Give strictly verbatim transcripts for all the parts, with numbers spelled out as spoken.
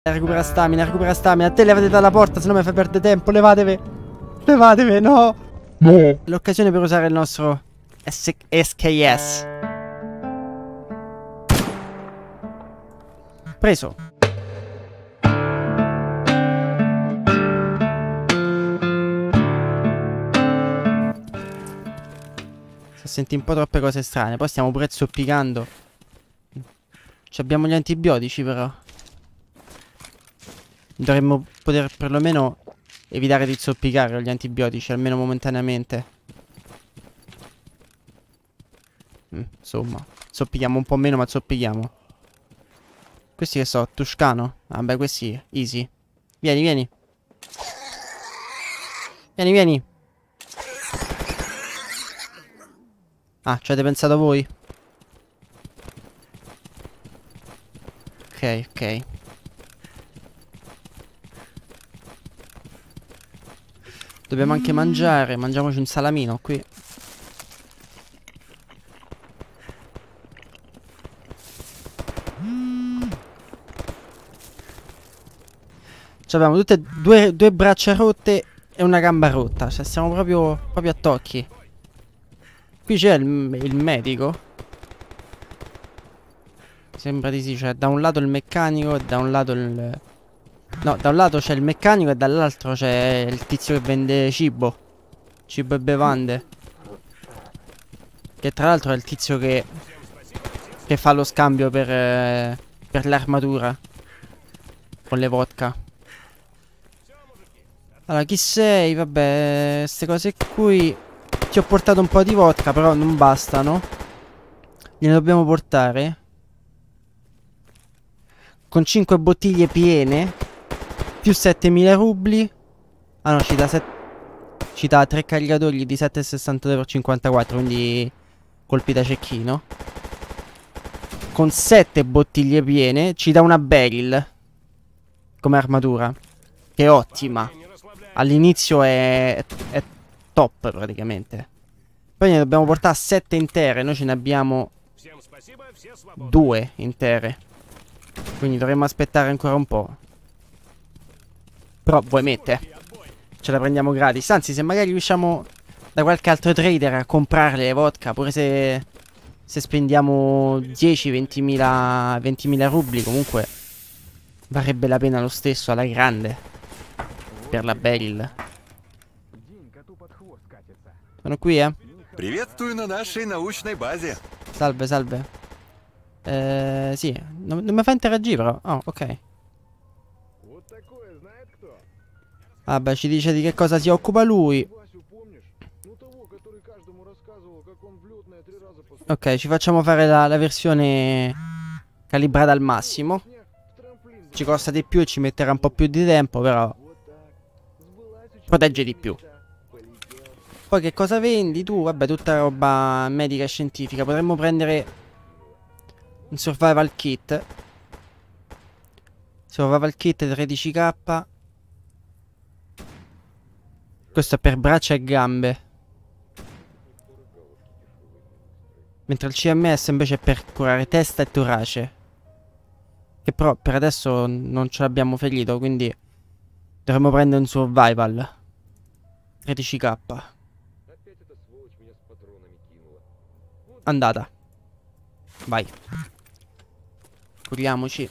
Recupera stamina, recupera stamina. A te levate dalla porta, se no mi fai perdere tempo. Levatevi. Levatevi, no. No. L'occasione per usare il nostro S K S. Preso. Senti un po' troppe cose strane. Poi stiamo pure zoppicando. Ci abbiamo gli antibiotici però. Dovremmo poter perlomeno evitare di zoppicare gli antibiotici, almeno momentaneamente. Mm, insomma, zoppichiamo un po' meno, ma zoppichiamo. Questi che so, Tuscano? Vabbè, questi, easy. Vieni, vieni. Vieni, vieni. Ah, ci avete pensato voi? Ok, ok. Dobbiamo anche mangiare. Mangiamoci un salamino qui. Ci abbiamo tutte e due, due braccia rotte e una gamba rotta. Cioè siamo proprio, proprio a tocchi. Qui c'è il, il medico. Sembra di sì. Cioè da un lato il meccanico e da un lato il... No, da un lato c'è il meccanico e dall'altro c'è il tizio che vende cibo. Cibo e bevande. Che tra l'altro è il tizio che Che fa lo scambio per eh, Per l'armatura con le vodka. Allora, chi sei? Vabbè, queste cose qui. Ti ho portato un po' di vodka, però non bastano. Gliene dobbiamo portare con cinque bottiglie piene più settemila rubli. Ah no, ci dà Ci dà tre caricatori di sette virgola sessantadue per cinquantaquattro, quindi colpi da cecchino. Con sette bottiglie piene ci dà una barrel come armatura, che è ottima. All'inizio è, è top praticamente. Poi ne dobbiamo portare sette intere. Noi ce ne abbiamo due intere, quindi dovremmo aspettare ancora un po'. Però voi mette, ce la prendiamo gratis. Anzi, se magari riusciamo da qualche altro trader a comprarle le vodka, pure se Se spendiamo dieci ventimila rubli, comunque varrebbe la pena lo stesso alla grande per la barrel. Sono qui, eh. Приветствую на нашей научной базе. Salve, salve. Eh, sì, non, non mi fa interagire però. Oh, ok. Vabbè, ci dice di che cosa si occupa lui. Ok, ci facciamo fare la, la versione calibrata al massimo. Ci costa di più e ci metterà un po' più di tempo, però protegge di più. Poi che cosa vendi tu? Vabbè, tutta roba medica e scientifica. Potremmo prendere un survival kit. Survival kit tredici K. Questo è per braccia e gambe. Mentre il C M S invece è per curare testa e torace. Che però per adesso non ce l'abbiamo ferito, quindi dovremmo prendere un survival tredici K. Andata. Vai. Curiamoci.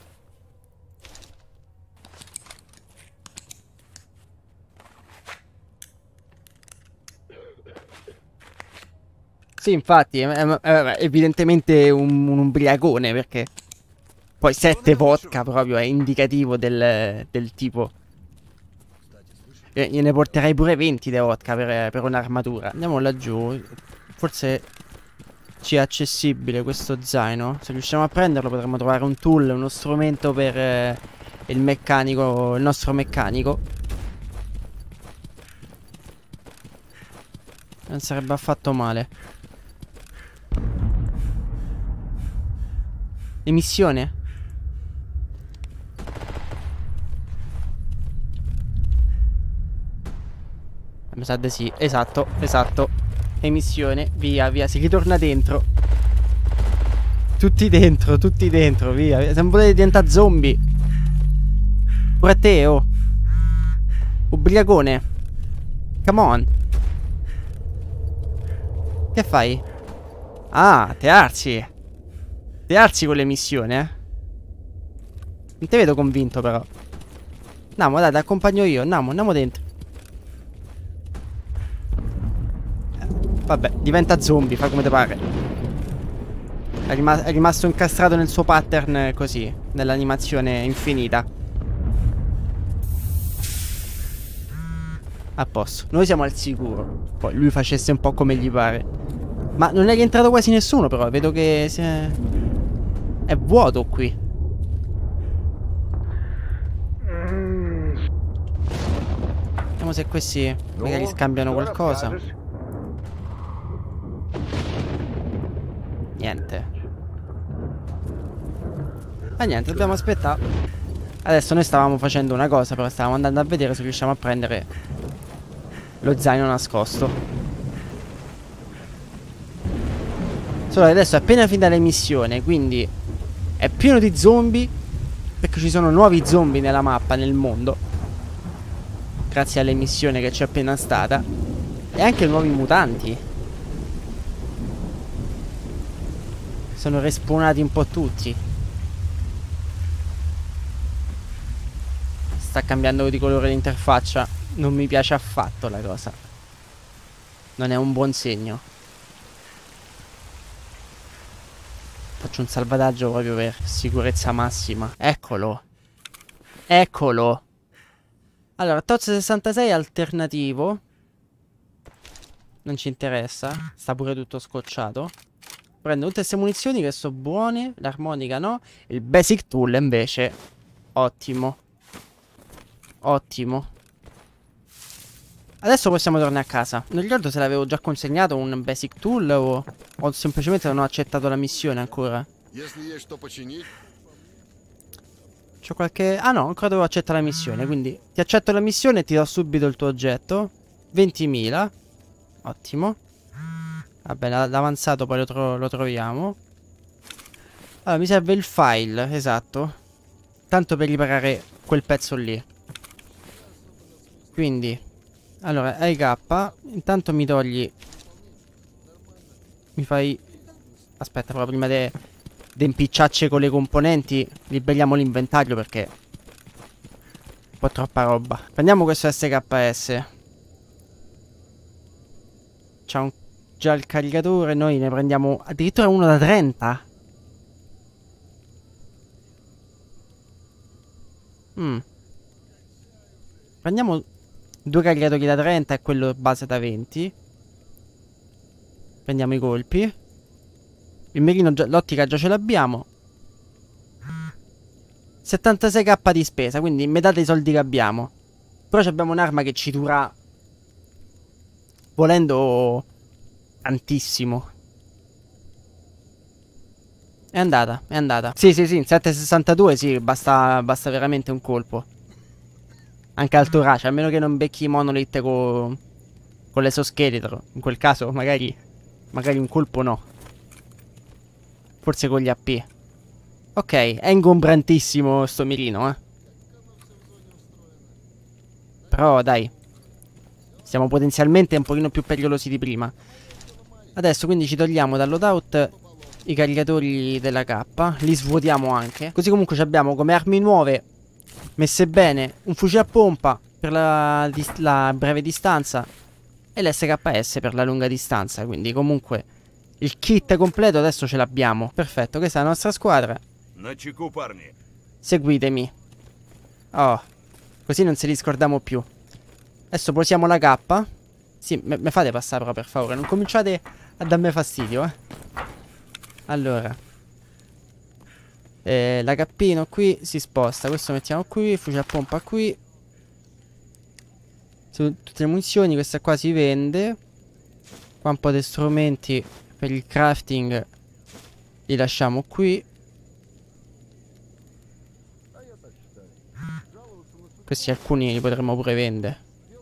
Sì, infatti, è, è, è evidentemente un, un ubriacone, perché poi sette vodka proprio è indicativo del, del tipo. Gliene porterei pure venti di vodka per, per un'armatura. Andiamo laggiù. Forse ci è accessibile questo zaino. Se riusciamo a prenderlo potremmo trovare un tool, uno strumento per eh, il meccanico, il nostro meccanico. Non sarebbe affatto male. Emissione? Mi sa di sì. Esatto, esatto. Emissione, via, via. Si ritorna dentro. Tutti dentro, tutti dentro, via, via. Se non volete diventare zombie. Pure a te, oh. Ubriacone. Come on. Che fai? Ah, te alzi. Te alzi con le missioni, eh. Non te vedo convinto, però. Andiamo, dai, ti accompagno io. Andiamo, andiamo dentro. Vabbè, diventa zombie, fa come ti pare. È, rima è rimasto incastrato nel suo pattern così, nell'animazione infinita. A posto. Noi siamo al sicuro. Poi lui facesse un po' come gli pare. Ma non è rientrato quasi nessuno, però. Vedo che si è... è vuoto qui. Vediamo se questi magari scambiano qualcosa. Niente. Ah, niente, dobbiamo aspettare. Adesso noi stavamo facendo una cosa, però stavamo andando a vedere se riusciamo a prendere lo zaino nascosto. Solo che adesso è appena finita la missione, quindi è pieno di zombie, perché ci sono nuovi zombie nella mappa, nel mondo, grazie all'emissione che c'è appena stata. E anche nuovi mutanti. Sono respawnati un po' tutti. Sta cambiando di colore l'interfaccia. Non mi piace affatto la cosa. Non è un buon segno. Faccio un salvataggio proprio per sicurezza massima. Eccolo. Eccolo. Allora, Tozzo sessantasei alternativo. Non ci interessa. Sta pure tutto scocciato. Prendo tutte queste munizioni che sono buone. L'armonica no. Il basic tool invece ottimo. Ottimo. Adesso possiamo tornare a casa. Non ricordo se l'avevo già consegnato un basic tool o, o semplicemente non ho accettato la missione ancora. C'ho qualche... Ah no, ancora devo accettare la missione. Quindi ti accetto la missione e ti do subito il tuo oggetto. ventimila. Ottimo. Vabbè, l'avanzato poi lo, tro lo troviamo. Allora, mi serve il file, esatto. Tanto per riparare quel pezzo lì. Quindi, allora, A I K. Intanto mi togli... Mi fai... Aspetta, però prima di de impicciarci con le componenti, liberiamo l'inventario perché... Un po' troppa roba. Prendiamo questo S K S. C'ha un... già il caricatore, noi ne prendiamo addirittura uno da trenta. Mm. Prendiamo due caricatori da trenta e quello base da venti. Prendiamo i colpi. Il mirino, l'ottica già ce l'abbiamo. settantasei k di spesa, quindi metà dei soldi che abbiamo. Però abbiamo un'arma che ci dura, volendo, tantissimo. È andata, è andata. Sì, sì, sì, in sette sessantadue sì, basta, basta veramente un colpo. Anche al torace, a meno che non becchi i monolith con, con l'esoscheletro. In quel caso magari, magari un colpo no. Forse con gli A P. Ok, è ingombrantissimo sto mirino, eh. Però dai, siamo potenzialmente un pochino più pericolosi di prima. Adesso quindi ci togliamo dal loadout i caricatori della K. Li svuotiamo anche. Così comunque abbiamo come armi nuove, messe bene, un fucile a pompa per la, la breve distanza e l'S K S per la lunga distanza. Quindi comunque il kit completo adesso ce l'abbiamo. Perfetto, questa è la nostra squadra. Seguitemi. Oh, così non se li scordiamo più. Adesso posiamo la K. Sì, mi fate passare però per favore. Non cominciate a darmi fastidio, eh. Allora eh, l'H qui si sposta. Questo mettiamo qui. Fucile a pompa qui. Su tutte le munizioni. Questa qua si vende. Qua un po' di strumenti per il crafting li lasciamo qui. Questi alcuni li potremmo pure vendere.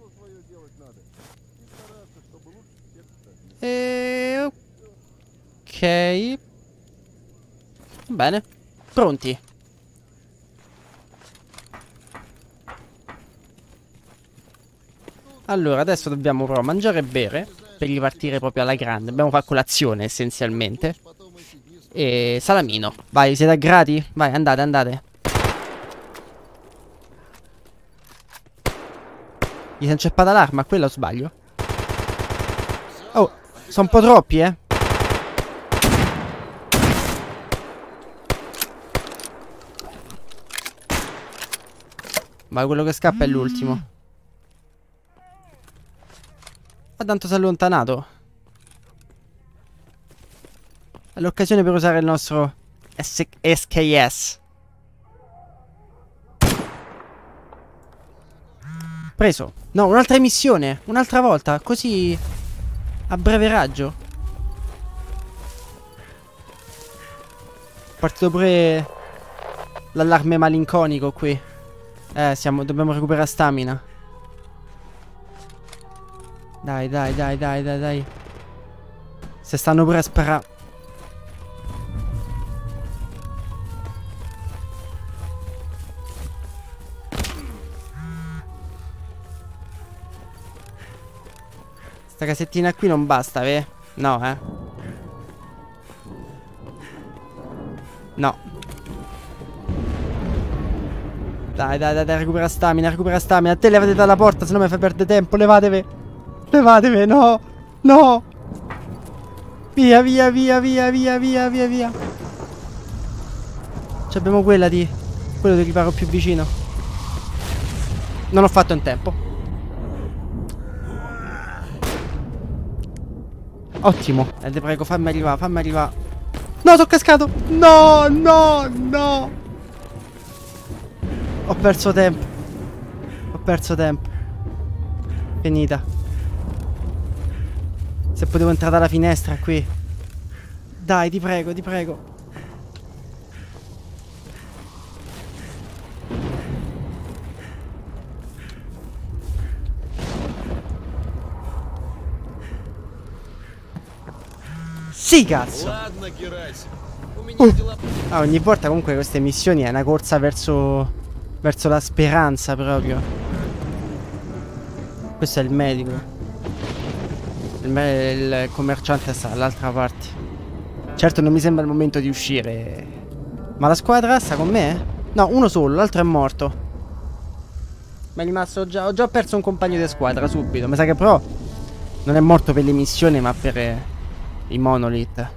E... ok. Bene. Pronti. Allora, adesso dobbiamo però mangiare e bere per ripartire proprio alla grande. Dobbiamo fare colazione essenzialmente. E salamino. Vai, siete aggrati? Vai, andate, andate. Gli si è inceppata l'arma, quello o sbaglio? Oh, sono un po' troppi, eh. Ma quello che scappa è l'ultimo. Ma tanto si è allontanato. È l'occasione per usare il nostro S K S. Preso. No, un'altra missione. Un'altra volta. Così a breve raggio. Partito pure l'allarme malinconico qui. Eh, siamo, dobbiamo recuperare stamina. Dai, dai, dai, dai, dai, dai. Se stanno pure a sparare. Sta casettina qui non basta, ve? No, eh. No. Dai, dai, dai, dai, recupera stamina, recupera stamina. A te levate dalla porta, se no mi fai perdere tempo. Levatevi. Levatevi, no. No. Via, via, via, via, via, via, via, via. Ci abbiamo quella di... quello di riparo più vicino. Non ho fatto in tempo. Ottimo. Eh, ti prego, fammi arrivare, fammi arrivare. No, sono cascato. No, no, no. Ho perso tempo. Ho perso tempo. Finita. Se potevo entrare dalla finestra qui. Dai, ti prego, ti prego. Sì, cazzo. Uh. Ah, ogni volta comunque queste missioni è una corsa verso verso la speranza proprio. Questo è il medico. Il, me il commerciante sta dall'altra parte. Certo non mi sembra il momento di uscire. Ma la squadra sta con me? No, uno solo, l'altro è morto. Ma è rimasto già... Ho già perso un compagno di squadra subito. Mi sa che però non è morto per le missioni ma per... i monolith.